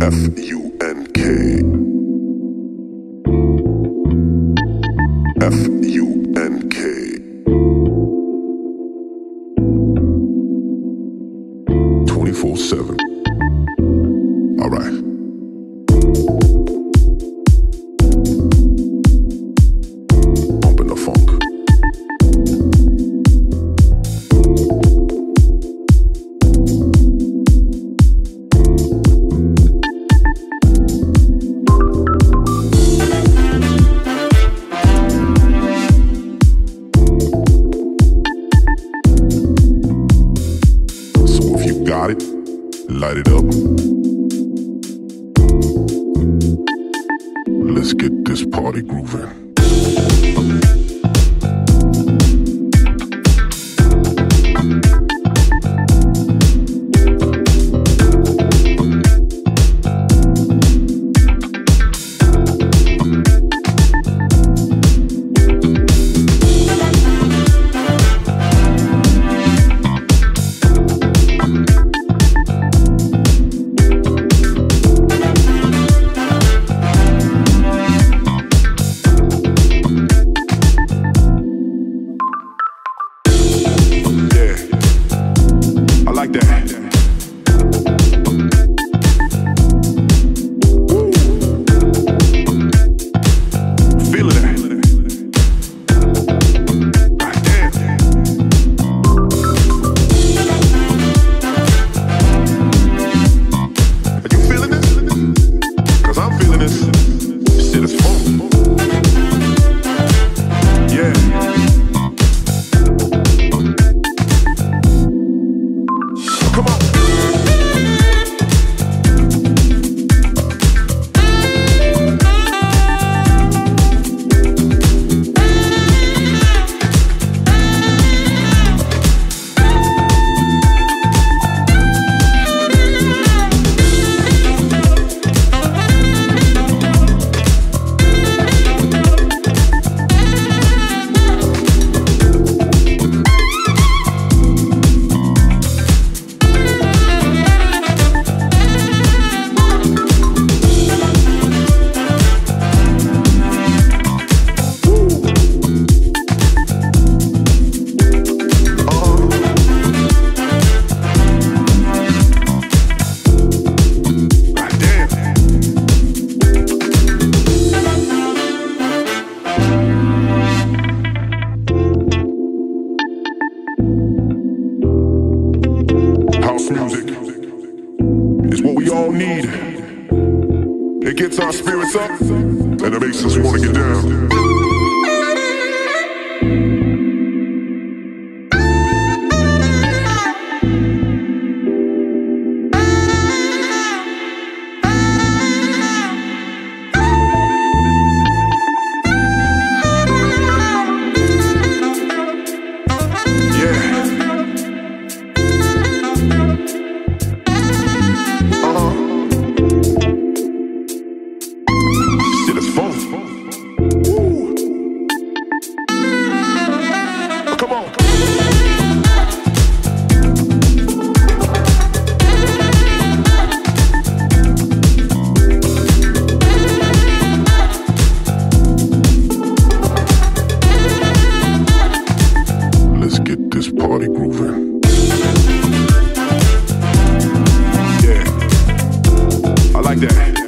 F-U-N-K. F-U-N-K. 24/7. All right. Bumping the funk. Got it? Light it up. Let's get this party grooving. Like that. Feeling that. Damn. Are you feeling this? 'Cause I'm feeling this. Shit is fun. Yeah. Come on. Music is what we all need. It gets our spirits up and it makes us want to get down. Come on. Let's get this party grooving. Yeah, I like that.